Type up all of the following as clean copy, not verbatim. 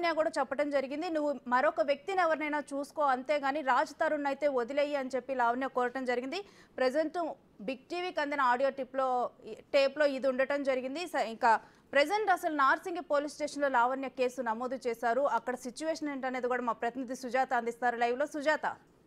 కూడా చెప్పడం జరిగింది. నువ్వు మరొక వ్యక్తిని ఎవరినైనా చూసుకో అంతేగాని రాజ్ తరుణ్ అయితే వదిలేయి అని చెప్పి లావణ్య కోరటం జరిగింది. ప్రెజెంట్ బిగ్ టీవీకి అందిన ఆడియో టేప్లో ఇది ఉండటం జరిగింది. ఇంకా ప్రెజెంట్ అసలు నార్సింగి పోలీస్ స్టేషన్లో లావణ్య కేసు నమోదు చేశారు. అక్కడ సిచ్యువేషన్ ఏంటనేది కూడా మా ప్రతినిధి సుజాత అందిస్తారు లైవ్లో. సుజాత,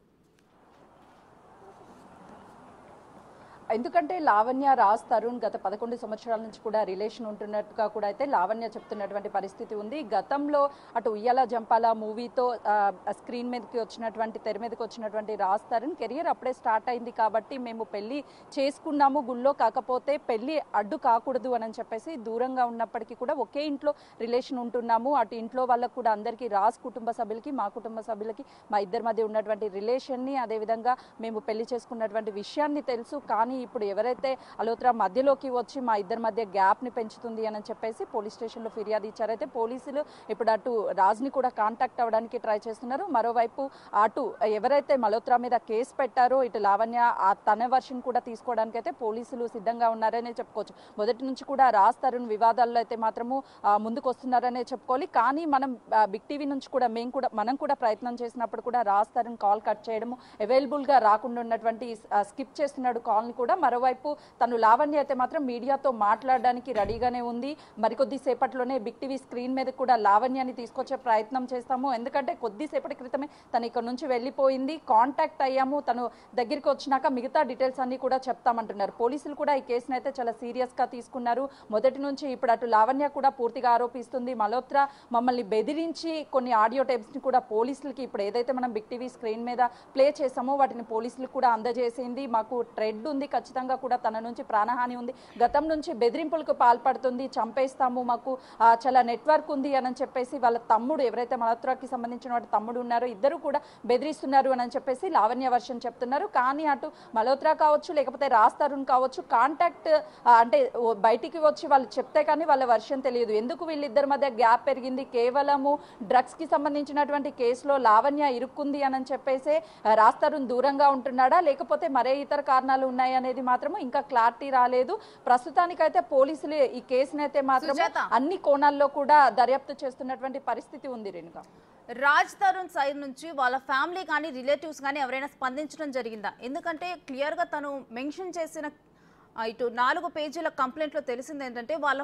ఎందుకంటే లావణ్య రాజ్ తరుణ్ గత 11 సంవత్సరాల నుంచి కూడా రిలేషన్ ఉంటున్నట్టుగా కూడా అయితే లావణ్య చెప్తున్నటువంటి పరిస్థితి ఉంది. గతంలో అటు ఉయ్యాల జంపాల మూవీతో స్క్రీన్ మీదకి వచ్చినటువంటి తెర మీదకి వచ్చినటువంటి రాజ్ తరుణ్ కెరియర్ అప్పుడే స్టార్ట్ అయింది కాబట్టి మేము పెళ్లి చేసుకున్నాము గుళ్ళో, కాకపోతే పెళ్లి అడ్డు కాకూడదు అని చెప్పేసి దూరంగా ఉన్నప్పటికీ కూడా ఒకే ఇంట్లో రిలేషన్ ఉంటున్నాము. అటు ఇంట్లో వాళ్ళకు కూడా అందరికీ రాజ్ కుటుంబ సభ్యులకి మా కుటుంబ సభ్యులకి మా ఇద్దరి మధ్య ఉన్నటువంటి రిలేషన్ని అదేవిధంగా మేము పెళ్లి చేసుకున్నటువంటి విషయాన్ని తెలుసు. కానీ ఇప్పుడు ఎవరైతే అలోత్రా మధ్యలోకి వచ్చి మా ఇద్దరి మధ్య గ్యాప్ ని పెంచుతుంది అని చెప్పేసి పోలీస్ స్టేషన్ లో ఫిర్యాదు ఇచ్చారైతే పోలీసులు ఇప్పుడు అటు రాజ్ ని కూడా కాంటాక్ట్ అవ్వడానికి ట్రై చేస్తున్నారు. మరోవైపు అటు ఎవరైతే మల్హోత్రా మీద కేసు పెట్టారో ఇటు లావణ్య తన వర్షన్ కూడా తీసుకోవడానికి అయితే పోలీసులు సిద్ధంగా ఉన్నారనే చెప్పుకోవచ్చు. మొదటి నుంచి కూడా రాజ్ తరుణ్ వివాదాల్లో అయితే మాత్రము ముందుకు వస్తున్నారనే చెప్పుకోవాలి. కానీ మనం బిగ్ టీవీ నుంచి కూడా మనం కూడా ప్రయత్నం చేసినప్పుడు కూడా రాజ్ తరుణ్ కాల్ కట్ చేయడము, అవైలబుల్ గా రాకుండా ఉన్నటువంటి స్కిప్ చేస్తున్నాడు కాల్ ని కూడా. మరోవైపు తను లావణ్య అయితే మాత్రం మీడియాతో మాట్లాడడానికి రెడీగానే ఉంది. మరికొద్ది సేపట్లోనే బిగ్ టీవీ స్క్రీన్ మీద కూడా లావణ్యాన్ని తీసుకొచ్చే ప్రయత్నం చేస్తాము. ఎందుకంటే కొద్దిసేపటి క్రితమే తను ఇక్కడ నుంచి వెళ్ళిపోయింది, కాంటాక్ట్ అయ్యాము, తను దగ్గరికి వచ్చినాక మిగతా డీటెయిల్స్ అన్ని కూడా చెప్తామంటున్నారు. పోలీసులు కూడా ఈ కేసును అయితే చాలా సీరియస్ గా తీసుకున్నారు. మొదటి నుంచి ఇప్పుడు అటు లావణ్య కూడా పూర్తిగా ఆరోపిస్తుంది, మల్హోత్రా మమ్మల్ని బెదిరించి కొన్ని ఆడియో టేప్స్ ని కూడా పోలీసులకి ఇప్పుడు ఏదైతే మనం బిగ్ టీవీ స్క్రీన్ మీద ప్లే చేసామో వాటిని పోలీసులకు కూడా అందజేసింది. మాకు ట్రెడ్ ఉంది, ఖచ్చితంగా కూడా తన నుంచి ప్రాణహాని ఉంది, గతం నుంచి బెదిరింపులకు పాల్పడుతుంది, చంపేస్తాము, మాకు చాలా నెట్వర్క్ ఉంది అని చెప్పేసి వాళ్ళ తమ్ముడు ఎవరైతే మల్హోత్రాకి సంబంధించిన వాటి తమ్ముడు ఉన్నారో ఇద్దరు కూడా బెదిరిస్తున్నారు అని చెప్పేసి లావణ్య వర్షన్ చెప్తున్నారు. కానీ అటు మల్హోత్రా కావచ్చు లేకపోతే రాజ్ తరుణ్ కావచ్చు కాంటాక్ట్ అంటే బయటికి వచ్చి వాళ్ళు చెప్తే కానీ వాళ్ళ వర్షన్ తెలియదు. ఎందుకు వీళ్ళిద్దరి మధ్య గ్యాప్ పెరిగింది, కేవలము డ్రగ్స్ కి సంబంధించినటువంటి కేసులో లావణ్య ఇరుక్కుంది అని చెప్పేసి రాజ్ తరుణ్ దూరంగా ఉంటున్నాడా లేకపోతే మరే ఇతర కారణాలు ఉన్నాయి అనేది మాత్రము ఇంకా క్లారిటీ రాలేదు. ప్రస్తుతానికైతే పోలీసులు ఈ కేసునైతే మాత్రం అన్ని కోణాల్లో కూడా దర్యాప్తు చేస్తున్నటువంటి పరిస్థితి ఉంది. రేణుక, రాజ్ తరుణ్ సైడ్ నుంచి వాళ్ళ ఫ్యామిలీ కానీ రిలేటివ్స్ కానీ ఎవరైనా స్పందించడం జరిగిందా? ఎందుకంటే క్లియర్గా తను మెన్షన్ చేసిన ఇటు 4 పేజీల కంప్లైంట్లో తెలిసింది ఏంటంటే వాళ్ళ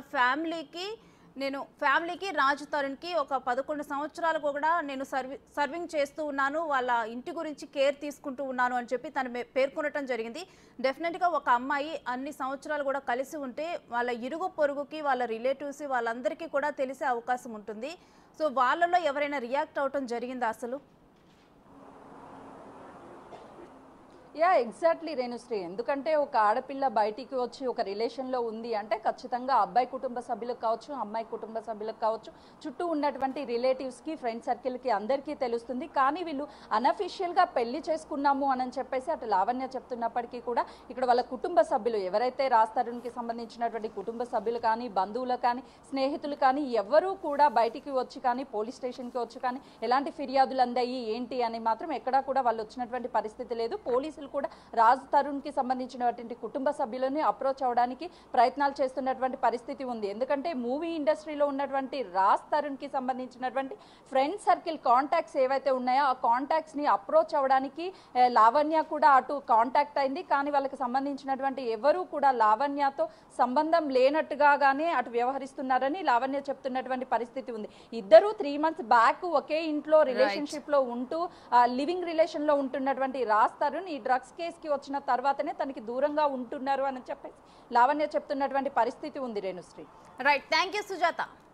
ఫ్యామిలీకి రాజ్ తరుణ్కి ఒక 11 సంవత్సరాలు కూడా నేను సర్వింగ్ చేస్తూ ఉన్నాను, వాళ్ళ ఇంటి గురించి కేర్ తీసుకుంటూ ఉన్నాను అని చెప్పి తను పేర్కొనటం జరిగింది. డెఫినెట్గా ఒక అమ్మాయి అన్ని సంవత్సరాలు కూడా కలిసి ఉంటే వాళ్ళ ఇరుగు పొరుగుకి వాళ్ళ రిలేటివ్స్ వాళ్ళందరికీ కూడా తెలిసే అవకాశం ఉంటుంది. సో వాళ్ళలో ఎవరైనా రియాక్ట్ అవటం జరిగిందా అసలు? ఎగ్జాక్ట్లీ రేణుశ్రీ, ఎందుకంటే ఒక ఆడపిల్ల బయటికి వచ్చి ఒక రిలేషన్లో ఉంది అంటే ఖచ్చితంగా అబ్బాయి కుటుంబ సభ్యులకు కావచ్చు అమ్మాయి కుటుంబ సభ్యులకు కావచ్చు చుట్టూ ఉన్నటువంటి రిలేటివ్స్కి ఫ్రెండ్ సర్కిల్కి అందరికీ తెలుస్తుంది. కానీ వీళ్ళు అనఫిషియల్గా పెళ్లి చేసుకున్నాము అని చెప్పేసి అటు లావణ్య చెప్తున్నప్పటికీ కూడా ఇక్కడ వాళ్ళ కుటుంబ సభ్యులు ఎవరైతే రాజ్ తరుణ్కి సంబంధించినటువంటి కుటుంబ సభ్యులు కానీ బంధువులు కానీ స్నేహితులు కానీ ఎవరూ కూడా బయటికి వచ్చి కానీ పోలీస్ స్టేషన్కి వచ్చి కానీ ఎలాంటి ఫిర్యాదులు అందాయి ఏంటి అని మాత్రం ఎక్కడా కూడా వాళ్ళు వచ్చినటువంటి పరిస్థితి లేదు. పోలీసులు కూడా రాజ్ తరుణ్ కి సంబంధించినటువంటి కుటుంబ సభ్యులని అప్రోచ్ అవడానికి ప్రయత్నాలు చేస్తున్నటువంటి పరిస్థితి ఉంది. ఎందుకంటే మూవీ ఇండస్ట్రీలో ఉన్నటువంటి రాజ్ తరుణ్ కి సంబంధించినటువంటి ఫ్రెండ్ సర్కిల్ కాంటాక్ట్స్ ఏవైతే ఉన్నాయో ఆ కాంటాక్ట్స్ ని అప్రోచ్ అవడానికి లావణ్య కూడా అటు కాంటాక్ట్ అయింది. కానీ వాళ్ళకి సంబంధించినటువంటి ఎవరు కూడా లావణ్యతో సంబంధం లేనట్టుగానే అటు వ్యవహరిస్తున్నారని లావణ్య చెప్తున్నటువంటి పరిస్థితి ఉంది. ఇద్దరు 3 months బ్యాక్ ఒకే ఇంట్లో రిలేషన్షిప్ లో ఉంటూ లివింగ్ రిలేషన్ లో ఉంటున్నటువంటి రాజ్ తరుణ్ ఈ డ్రగ్స్ కేసుకి వచ్చిన తర్వాతనే తనకి దూరంగా ఉంటున్నారు అని చెప్పేసి లావణ్య చెప్తున్నటువంటి పరిస్థితి ఉంది. Renusri, right, thank you Sujatha.